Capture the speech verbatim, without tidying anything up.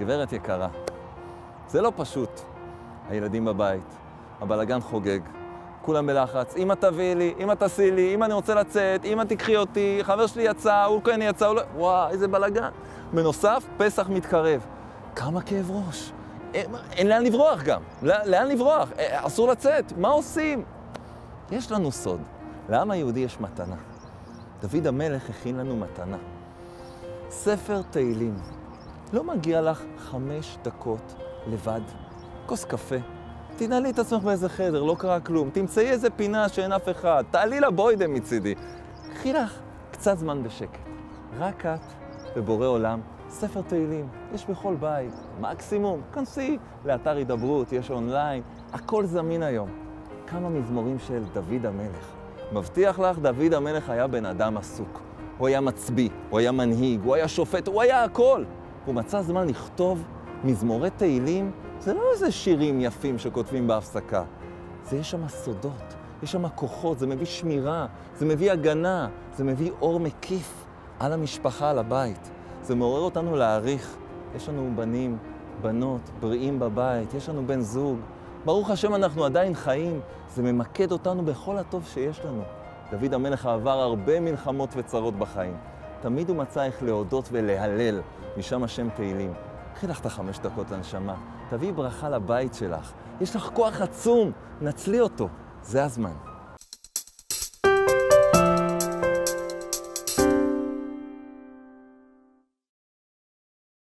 גברת יקרה, זה לא פשוט. הילדים בבית, הבלגן חוגג, כולם בלחץ. אמא תביא לי, אמא תעשי לי, אמא אני רוצה לצאת, אמא תקחי אותי, חבר שלי יצא, הוא כן יצא, הוא לא... וואו, איזה בלגן. בנוסף, פסח מתקרב. כמה כאב ראש. אין, אין לאן לברוח גם. לאן לברוח? אסור לצאת. מה עושים? יש לנו סוד. לעם היהודי יש מתנה. דוד המלך הכין לנו מתנה. ספר תהילים. לא מגיע לך חמש דקות לבד. כוס קפה. תנעלי את עצמך באיזה חדר, לא קרה כלום. תמצאי איזה פינה שאין אף אחד. תעלי לבוידם מצידי. קחי לך קצת זמן בשקט. רק את ובורא עולם. ספר תהילים, יש בכל בית. מקסימום, כנסי לאתר הידברות, יש אונליין. הכל זמין היום. כמה מזמורים של דוד המלך. מבטיח לך, דוד המלך היה בן אדם עסוק. הוא היה מצביא, הוא היה מנהיג, הוא היה שופט, הוא היה הכל. הוא מצא זמן לכתוב מזמורי תהילים. זה לא איזה שירים יפים שכותבים בהפסקה. זה יש שם סודות, יש שם כוחות, זה מביא שמירה, זה מביא הגנה, זה מביא אור מקיף על המשפחה, על הבית. זה מעורר אותנו להעריך. יש לנו בנים, בנות, בריאים בבית, יש לנו בן זוג. ברוך השם אנחנו עדיין חיים. זה ממקד אותנו בכל הטוב שיש לנו. דוד המלך עבר הרבה מלחמות וצרות בחיים. תמיד הוא מצא איך להודות ולהלל, משם השם תהילים. קחי לך את החמש דקות לנשמה, תביאי ברכה לבית שלך. יש לך כוח עצום, נצלי אותו. זה הזמן.